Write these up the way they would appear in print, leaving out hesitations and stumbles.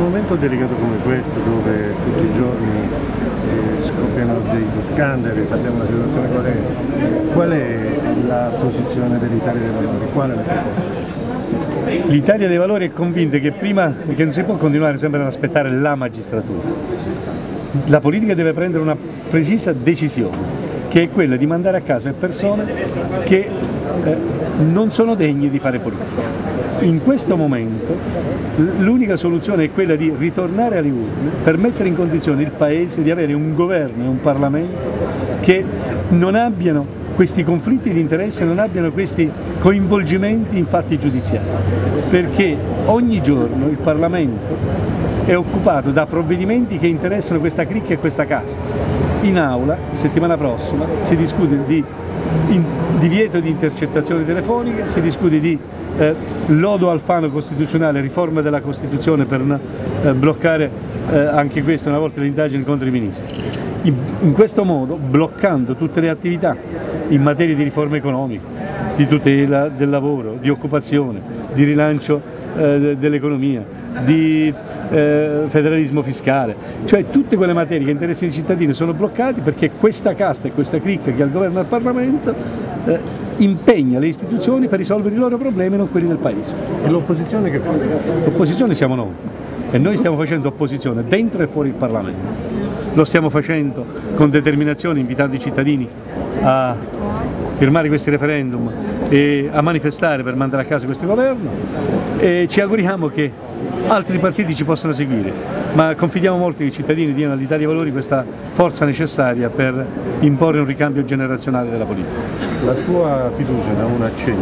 momento delicato come questo, dove tutti i giorni scoppiano degli scandali, sappiamo la situazione qual è la posizione dell'Italia dei Valori? Qual è la proposta? L'Italia dei Valori è convinta che non si può continuare sempre ad aspettare la magistratura. La politica deve prendere una precisa decisione, che è quella di mandare a casa persone che non sono degne di fare politica. In questo momento l'unica soluzione è quella di ritornare alle urne per mettere in condizione il Paese di avere un governo e un Parlamento che non abbiano questi conflitti di interesse, non abbiano questi coinvolgimenti in fatti giudiziari, perché ogni giorno il Parlamento è occupato da provvedimenti che interessano questa cricca e questa casta. In aula, settimana prossima, si discute di divieto di intercettazioni telefoniche, si discute di lodo Alfano costituzionale, riforma della Costituzione per bloccare anche questa una volta le indagini contro i ministri. In questo modo, bloccando tutte le attività in materia di riforma economica, di tutela del lavoro, di occupazione, di rilancio dell'economia, di federalismo fiscale, cioè tutte quelle materie che interessano i cittadini sono bloccate perché questa casta e questa cricca che ha il governo e il Parlamento impegna le istituzioni per risolvere i loro problemi e non quelli del Paese. E l'opposizione che fa? L'opposizione siamo noi e noi stiamo facendo opposizione dentro e fuori il Parlamento. Lo stiamo facendo con determinazione, invitando i cittadini a firmare questi referendum e a manifestare per mandare a casa questo governo, e ci auguriamo che altri partiti ci possano seguire, ma confidiamo molto che i cittadini diano all'Italia dei Valori questa forza necessaria per imporre un ricambio generazionale della politica. La sua fiducia da 1 a 100,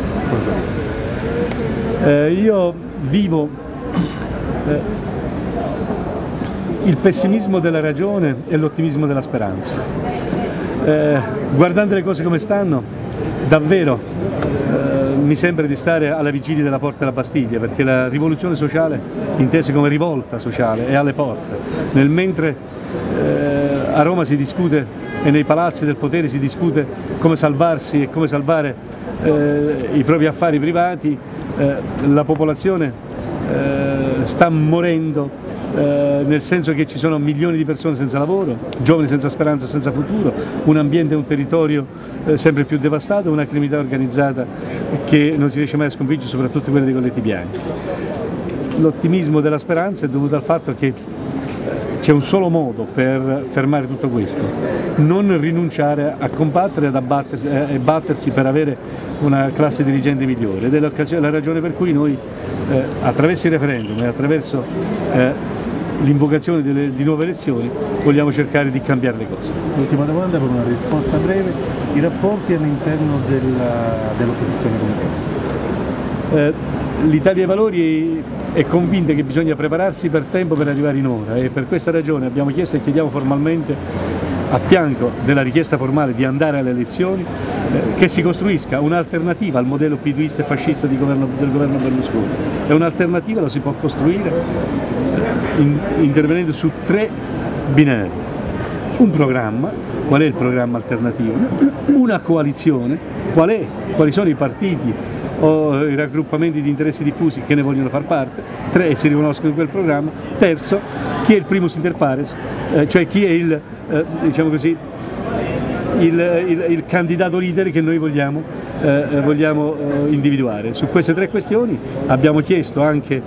cosa dice? Io vivo il pessimismo della ragione e l'ottimismo della speranza. Guardando le cose come stanno, davvero mi sembra di stare alla vigilia della porta della Bastiglia, perché la rivoluzione sociale, intesa come rivolta sociale, è alle porte. Nel mentre a Roma si discute e nei palazzi del potere si discute come salvarsi e come salvare i propri affari privati, la popolazione sta morendo, nel senso che ci sono milioni di persone senza lavoro, giovani senza speranza, senza futuro, un ambiente e un territorio sempre più devastato, una criminalità organizzata che non si riesce mai a sconfiggere, soprattutto quella dei colletti bianchi. L'ottimismo della speranza è dovuto al fatto che c'è un solo modo per fermare tutto questo: non rinunciare a combattere e battersi per avere una classe dirigente migliore, ed è la ragione per cui noi attraverso il referendum e attraverso l'invocazione di nuove elezioni vogliamo cercare di cambiare le cose. L'ultima domanda per una risposta breve: i rapporti all'interno dell'opposizione come sono? L'Italia dei Valori è convinta che bisogna prepararsi per tempo per arrivare in ora, e per questa ragione abbiamo chiesto e chiediamo formalmente, a fianco della richiesta formale di andare alle elezioni, che si costruisca un'alternativa al modello piduista e fascista del governo Berlusconi. E un'alternativa la si può costruire intervenendo su 3 binari: un programma, qual è il programma alternativo, una coalizione, quali sono i partiti o i raggruppamenti di interessi diffusi che ne vogliono far parte, 3 si riconoscono in quel programma, terzo, chi è il primus inter pares, cioè chi è diciamo così, il candidato leader che noi vogliamo individuare. Su queste 3 questioni abbiamo chiesto anche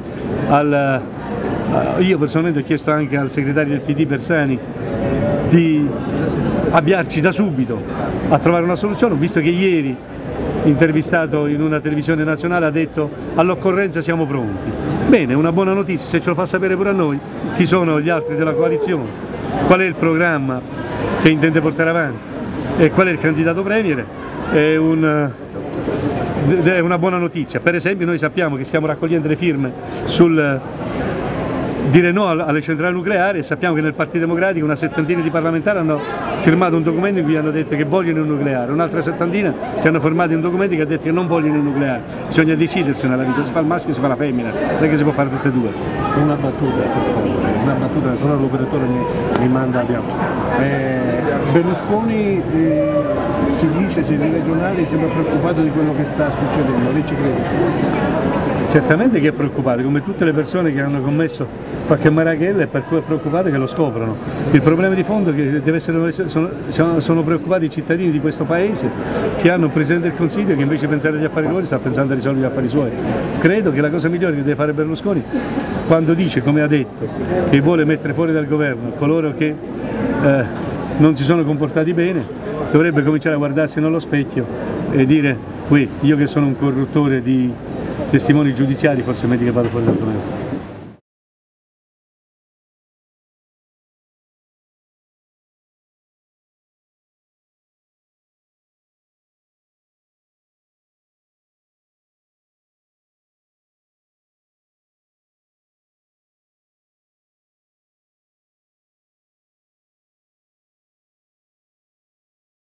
io personalmente ho chiesto anche al segretario del PD Bersani di avviarci da subito a trovare una soluzione. Ho visto che ieri, intervistato in una televisione nazionale, ha detto all'occorrenza siamo pronti. Bene, una buona notizia, se ce lo fa sapere pure a noi chi sono gli altri della coalizione, qual è il programma che intende portare avanti e qual è il candidato premier, è una buona notizia. Per esempio noi sappiamo che stiamo raccogliendo le firme sul dire no alle centrali nucleari, e sappiamo che nel Partito Democratico una settantina di parlamentari hanno firmato un documento in cui hanno detto che vogliono il nucleare, un'altra settantina che hanno firmato un documento che ha detto che non vogliono il nucleare. Bisogna decidersi nella vita, si fa il maschio e si fa la femmina, non è che si può fare tutte e 2. Una battuta, per favore, una battuta, solo l'operatore mi manda di Berlusconi si dice, sui regionali, sembra preoccupato di quello che sta succedendo, lei ci crede? Certamente che è preoccupato, come tutte le persone che hanno commesso qualche marachella, è preoccupato che lo scoprono. Il problema di fondo è che sono preoccupati i cittadini di questo paese che hanno un Presidente del Consiglio che invece di pensare agli affari loro sta pensando a risolvere gli affari suoi. Credo che la cosa migliore che deve fare Berlusconi, quando dice, come ha detto, che vuole mettere fuori dal governo coloro che non si sono comportati bene, dovrebbe cominciare a guardarsi nello specchio e dire: io che sono un corruttore di testimoni giudiziari, forse è meglio che vado fuori dal governo.